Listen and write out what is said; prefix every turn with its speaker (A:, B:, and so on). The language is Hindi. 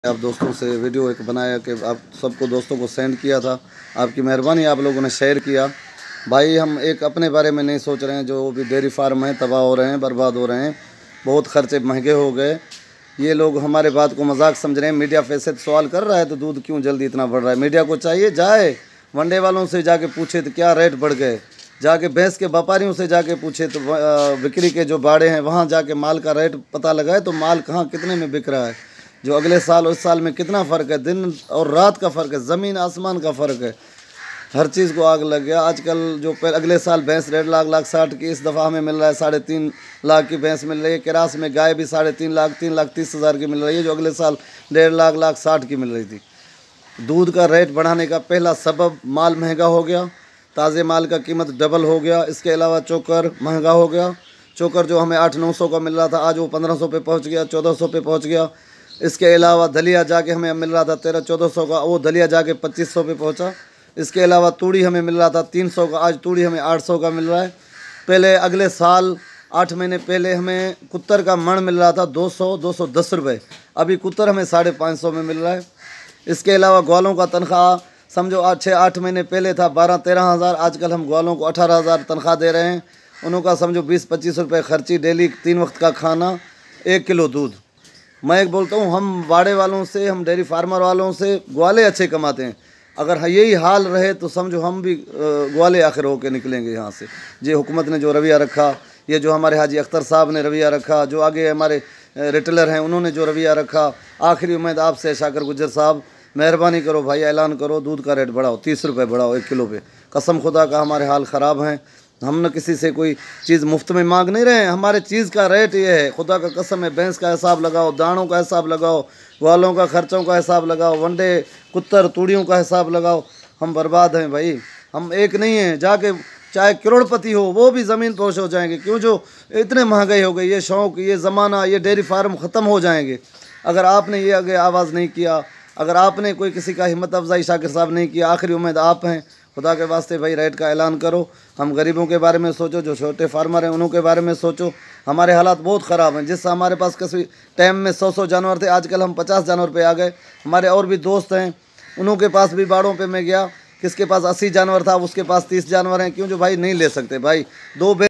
A: आप दोस्तों से वीडियो एक बनाया कि आप सबको दोस्तों को सेंड किया था। आपकी मेहरबानी, आप लोगों ने शेयर किया। भाई हम एक अपने बारे में नहीं सोच रहे हैं, जो भी डेयरी फार्म हैं तबाह हो रहे हैं, बर्बाद हो रहे हैं, बहुत खर्चे महंगे हो गए। ये लोग हमारे बात को मजाक समझ रहे हैं। मीडिया पैसे सवाल कर रहा है तो दूध क्यों जल्दी इतना बढ़ रहा है। मीडिया को चाहिए जाए वनडे वालों से जाके पूछे तो क्या रेट बढ़ गए, जाके भैंस के व्यापारियों से जाके पूछे तो बिक्री के जो बाड़े हैं वहाँ जाके माल का रेट पता लगाए तो माल कहाँ कितने में बिक रहा है। जो अगले साल उस साल में कितना फ़र्क है, दिन और रात का फ़र्क है, ज़मीन आसमान का फ़र्क है। हर चीज़ को आग लग गया। आजकल जो अगले साल भैंस 1.5 लाख की इस दफ़ा हमें मिल रहा है, 3.5 लाख की भैंस मिल रही है। किरास में गाय भी 3.5 लाख 3,30,000 की मिल रही है, जो अगले साल 1.5 लाख 60 की मिल रही थी। दूध का रेट बढ़ाने का पहला सबब माल महंगा हो गया, ताज़े माल का कीमत डबल हो गया। इसके अलावा चोकर महंगा हो गया। चोकर जो हमें 800-900 का मिल रहा था आज वो 1500 पे पहुँच गया, 1400 पे पहुँच गया। इसके अलावा दलिया जाके हमें मिल रहा था 1300-1400 का, वो दलिया जाके 2500 पे पहुंचा। इसके अलावा तूड़ी हमें मिल रहा था 300 का, आज तूड़ी हमें 800 का मिल रहा है। पहले अगले साल 8 महीने पहले हमें कुत्तर का मण मिल रहा था 200-210 रुपये, अभी कुत्तर हमें 550 में मिल रहा है। इसके अलावा ग्वालों का तनख्वाह समझो 6-8 महीने पहले था 12-13 हज़ार, आजकल हम ग्वालों को 18 हज़ार तनख्वाह दे रहे हैं। उनका समझो 20-25 रुपये खर्ची, डेली 3 वक्त का खाना, 1 किलो दूध। मैं एक बोलता हूँ, हम बाड़े वालों से, हम डेयरी फार्मर वालों से ग्वाले अच्छे कमाते हैं। अगर यही हाल रहे तो समझो हम भी ग्वाले आखिर होकर निकलेंगे यहाँ से। ये हुकूमत ने जो रवैया रखा, ये जो हमारे हाजी अख्तर साहब ने रवैया रखा, जो आगे हमारे रिटेलर हैं उन्होंने जो रवैया रखा, आखिरी उम्मीद आपसे शाकर गुज्जर साहब, मेहरबानी करो भाई, ऐलान करो दूध का रेट बढ़ाओ, 30 रुपये बढ़ाओ 1 किलो पे। कसम खुदा का हमारे हाल ख़राब हैं। हम न किसी से कोई चीज़ मुफ्त में मांग नहीं रहे हैं। हमारे चीज़ का रेट ये है, खुदा का कसम है। भैंस का हिसाब लगाओ, दानों का हिसाब लगाओ, ग्वालों का खर्चों का हिसाब लगाओ, वनडे कुत्तर तूड़ियों का हिसाब लगाओ। हम बर्बाद हैं भाई, हम एक नहीं हैं। जाके चाहे करोड़पति हो वो भी ज़मीन पोश हो जाएंगे। क्यों, जो इतने महंगाई हो गई, ये शौक़, ये ज़माना, ये डेयरी फार्म ख़त्म हो जाएंगे अगर आपने ये आगे आवाज़ नहीं किया, अगर आपने कोई किसी का हिम्मत अफजाई शाकिर साहब नहीं किया। आखिरी उम्मीद आप हैं। खुदा के वास्ते भाई रेट का ऐलान करो। हम गरीबों के बारे में सोचो, जो छोटे फार्मर हैं उनके बारे में सोचो। हमारे हालात बहुत ख़राब हैं। जिस हमारे पास किसी टाइम में 100 जानवर थे, आजकल हम 50 जानवर पे आ गए। हमारे और भी दोस्त हैं, उनके पास भी बाड़ों पे मैं गया, किसके पास 80 जानवर था उसके पास 30 जानवर हैं। क्यों, जो भाई नहीं ले सकते भाई। 2